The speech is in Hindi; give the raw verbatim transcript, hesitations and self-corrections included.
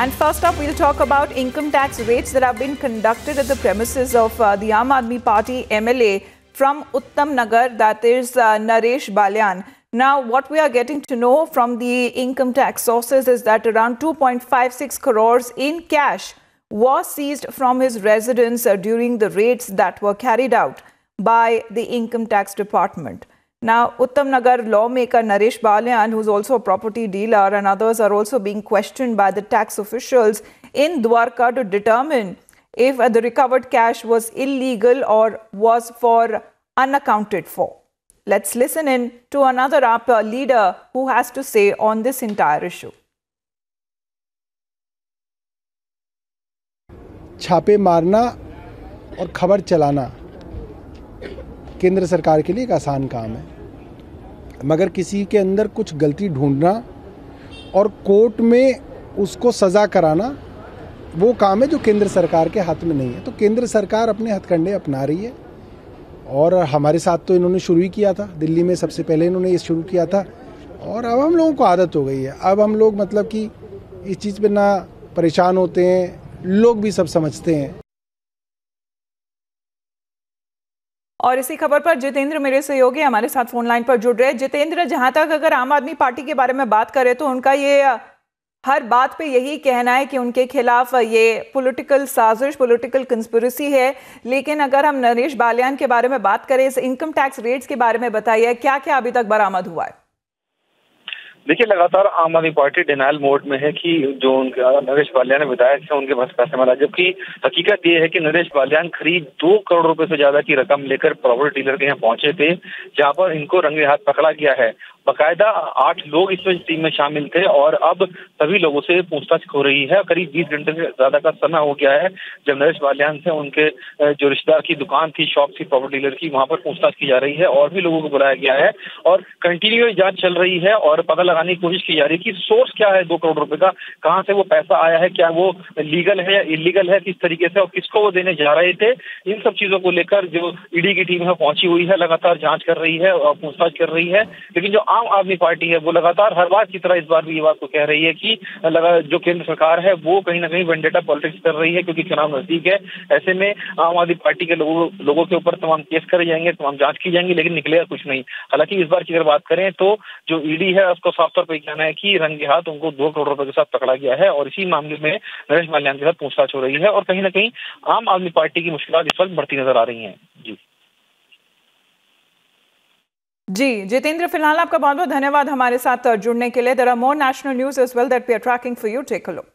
And first up, we'll talk about income tax raids that have been conducted at the premises of uh, the Aam Aadmi Party M L A from Uttam Nagar, that is uh, Naresh Balyan. Now, what we are getting to know from the income tax sources is that around two point five six crores in cash was seized from his residence uh, during the raids that were carried out by the income tax department. Now, Uttam Nagar lawmaker Naresh Balyan, who's also a property dealer, and others are also being questioned by the tax officials in Dwarka to determine if uh, the recovered cash was illegal or was for unaccounted for. Let's listen in to another A P leader who has to say on this entire issue. छापे मारना और खबर चलाना केंद्र सरकार के लिए एक आसान काम है, मगर किसी के अंदर कुछ गलती ढूंढना और कोर्ट में उसको सज़ा कराना वो काम है जो केंद्र सरकार के हाथ में नहीं है। तो केंद्र सरकार अपने हथकंडे अपना रही है और हमारे साथ तो इन्होंने शुरू ही किया था, दिल्ली में सबसे पहले इन्होंने ये शुरू किया था और अब हम लोगों को आदत हो गई है। अब हम लोग मतलब कि इस चीज़ पे ना परेशान होते हैं, लोग भी सब समझते हैं। और इसी खबर पर जितेंद्र मेरे सहयोगी हमारे साथ फोन लाइन पर जुड़ रहे हैं। जितेंद्र, जहां तक अगर आम आदमी पार्टी के बारे में बात करें तो उनका ये हर बात पे यही कहना है कि उनके खिलाफ ये पॉलिटिकल साजिश, पॉलिटिकल कंस्पिरेसी है। लेकिन अगर हम नरेश बालियान के बारे में बात करें, इस इनकम टैक्स रेट्स के बारे में बताइए, क्या क्या अभी तक बरामद हुआ है? देखिए, लगातार आम आदमी पार्टी डिनाइल मोड में है कि जो नरेश बालियान ने बताया कि उनके पास पैसे मिला, जबकि हकीकत ये है कि नरेश बालियान करीब दो करोड़ रुपए से ज्यादा की रकम लेकर प्रॉपर्टी डीलर के यहाँ पहुंचे थे, जहां पर इनको रंगे हाथ पकड़ा गया है। बकायदा आठ लोग इसमें टीम में शामिल थे और अब सभी लोगों से पूछताछ हो रही है। करीब बीस घंटे से ज्यादा का समय हो गया है जब नरेश बालियान से उनके जो रिश्तेदार की दुकान थी, शॉप थी प्रॉपर्टी डीलर की, वहां पर पूछताछ की जा रही है और भी लोगों को बुलाया गया है और कंटिन्यू जांच चल रही है और पता लगाने की कोशिश की जा रही है कि सोर्स क्या है दो करोड़ रुपए का, कहाँ से वो पैसा आया है, क्या वो लीगल है या इलीगल है, किस तरीके से और किसको वो देने जा रहे थे। इन सब चीजों को लेकर जो ईडी की टीम है पहुंची हुई है, लगातार जांच कर रही है और पूछताछ कर रही है। लेकिन जो आम आदमी पार्टी है वो लगातार हर बार की तरह इस बार भी ये बात को कह रही है कि जो केंद्र सरकार है वो कहीं ना कहीं वेंडेटा पॉलिटिक्स कर रही है, क्योंकि चुनाव नजदीक है। ऐसे में आम आदमी पार्टी के लोगों लोगों के ऊपर तमाम केस करे जाएंगे, तमाम जांच की जाएंगी, लेकिन निकलेगा कुछ नहीं। हालांकि इस बार की अगर बात करें तो जो ईडी है उसको साफ तौर पर कहना है कि रंगे हाथ उनको दो करोड़ रुपए के साथ पकड़ा गया है और इसी मामले में नरेश बालियान के साथ पूछताछ हो रही है और कहीं ना कहीं आम आदमी पार्टी की मुश्किलात इस वक्त बढ़ती नजर आ रही है। जी जी जितेंद्र, फिलहाल आपका बहुत बहुत धन्यवाद हमारे साथ जुड़ने के लिए। There are more national news as well that we are tracking for you. Take a look.